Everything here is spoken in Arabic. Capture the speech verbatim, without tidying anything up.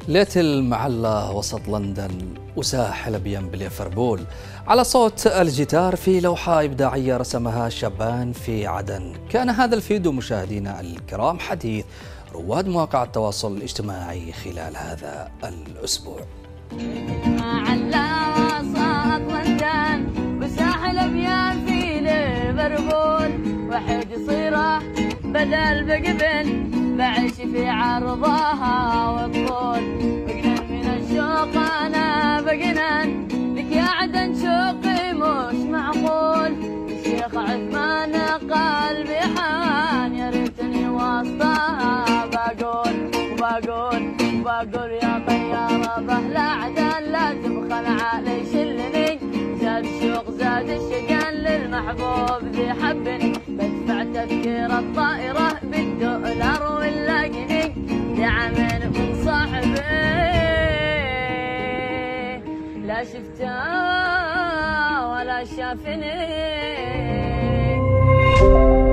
ليت المعلة وسط لندن وساحل أبين بليفربول، على صوت الجيتار في لوحة إبداعية رسمها شابان في عدن. كان هذا الفيديو مشاهدينا الكرام حديث رواد مواقع التواصل الاجتماعي خلال هذا الأسبوع. معلة وسط لندن وساحل أبين في ليفربول، وحيد صيرة بدل بقبل بعيش في عرضها والطول. بجنن من الشوق أنا بجنن لك يا عدن، شوقي مش معقول. الشيخ عثمان قلبي حان، يا ريتني وسطها بقول وبقول وبقول يا طيارة بهلا عدن لا تبخل علي شلني. زاد الشوق زاد الشقان للمحبوب ذي حبني، بدفع تذكير الطائرة بالدولار ولا جنيه، دعمين من صاحبي لا شفته ولا شافني.